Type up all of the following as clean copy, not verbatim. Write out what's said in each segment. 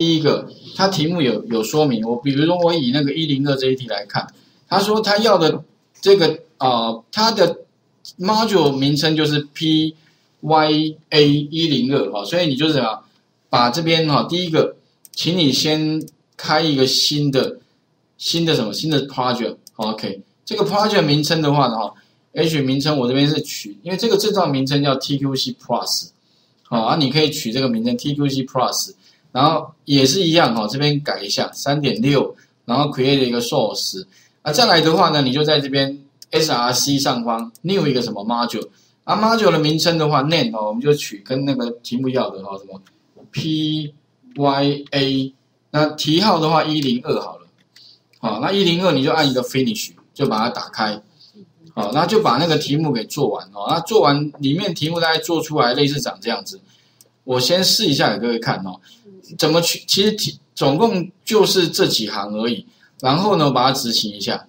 第一个，它题目有说明，比如说我以那个102这一题来看，他说他要的这个它的 module 名称就是 PYA102 所以你就是把这边第一个，请你先开一个新的 project，OK， 这个 project 名称的话呢H 名称我这边是取，因为这个证照名称叫 TQC Plus， 你可以取这个名称 TQC Plus， 然后也是一样这边改一下 3.6， 然后 create 一个 source， 再来的话呢，你就在这边 SRC 上方 new 一个什么 module， module 的名称的话 name 我们就取跟那个题目要的什么 PYA， 那题号的话102好了，那102你就按一个 finish 就把它打开。那就把那个题目给做完那做完里面题目大概做出来类似长这样子。我先试一下给各位看怎么去，其实总共就是这几行而已。然后呢，把它执行一下。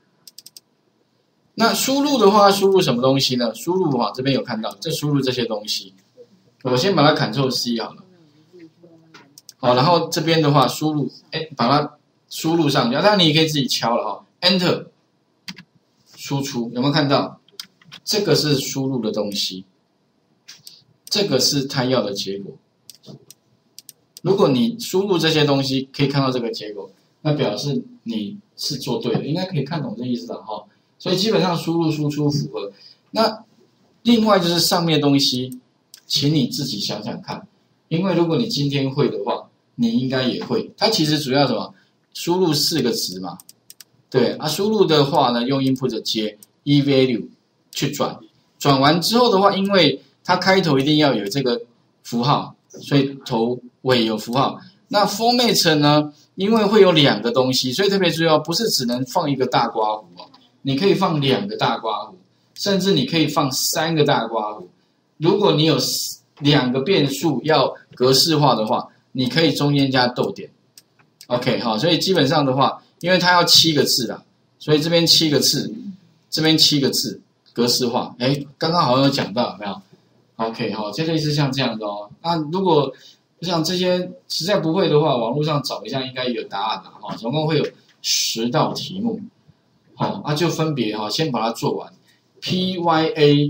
那输入的话，输入什么东西呢？输入这边有看到，输入这些东西。我先把它 Ctrl+C 好了。然后这边的话输入，把它输入上去。当然你也可以自己敲了Enter。输出有没有看到？这个是输入的东西，这个是他要的结果。如果你输入这些东西，可以看到这个结果，那表示你是做对的，应该可以看懂这意思的所以基本上输入输出符合。那另外就是上面的东西，请你自己想想看，因为如果你今天会的话，你应该也会。它其实主要什么？输入4个值嘛。对输入的话呢，用 input 接 eValue 去转完之后的话，因为它开头一定要有这个符号，所以头尾有符号。那 format 呢，因为会有2个东西，所以特别注意不是只能放一个大刮弧你可以放2个大刮弧，甚至你可以放3个大刮弧。如果你有2个变数要格式化的话，你可以中间加逗点。OK 所以基本上的话。因为它要7个字啦，所以这边7个字，这边7个字格式化。刚刚好像有讲到有没有 ？OK 这类似像这样的那如果像这些实在不会的话，网络上找一下应该有答案总共会有10道题目。就分别先把它做完 ，PYA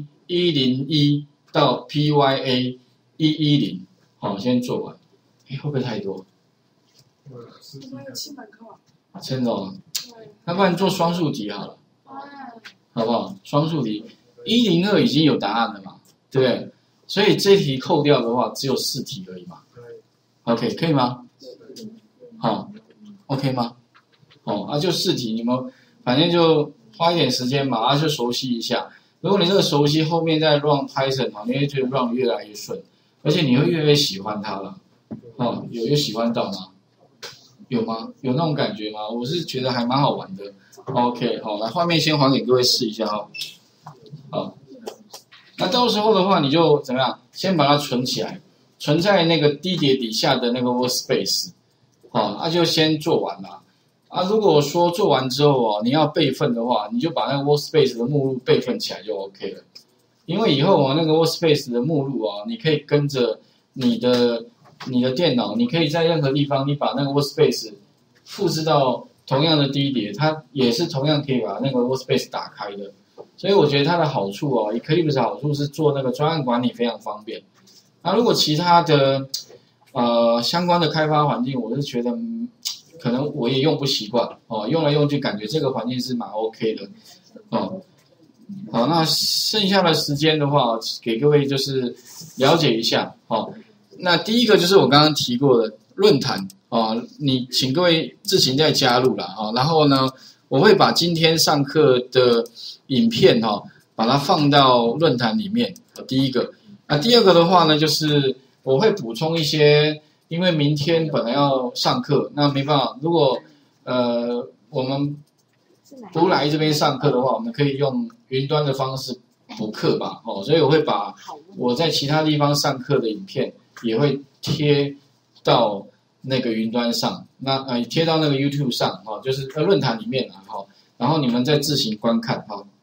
101到 PYA 110，先做完。会不会太多？ 有7门课。 真的那不然做双数题好了，好不好？双数题102已经有答案了嘛，对不对？所以这题扣掉的话，只有4题而已嘛。OK， 可以吗？OK 吗？就4题，你们反正就花一点时间嘛，就熟悉一下。如果你这个熟悉，后面再 run Python 你会觉得 run 越来越顺，而且你会越来越喜欢它了。有喜欢到吗？有吗？有那种感觉吗？我是觉得还蛮好玩的。OK， 来画面先还给各位试一下那到时候的话，你就怎么样？先把它存起来，存在那个低碟底下的那个 workspace，就先做完了。如果说做完之后你要备份的话，你就把那个 workspace 的目录备份起来就 OK 了。因为以后那个 workspace 的目录你可以跟着你的电脑，你可以在任何地方，你把那个 workspace 复制到同样的低碟，它也是同样可以把那个 workspace 打开的。所以我觉得它的好处Eclipse 的好处是做那个专案管理非常方便。如果其他的相关的开发环境，我是觉得可能我也用不习惯用来用去感觉这个环境是蛮 OK 的好，那剩下的时间的话，给各位就是了解一下那第一个就是我刚刚提过的论坛你请各位自行再加入啦然后呢，我会把今天上课的影片把它放到论坛里面。第一个，第二个的话呢，就是我会补充一些，因为明天本来要上课，那没办法，如果我们不来这边上课的话，我们可以用云端的方式补课吧所以我会把我在其他地方上课的影片也会贴到那个云端上，那贴到那个 YouTube 上就是论坛里面然后你们再自行观看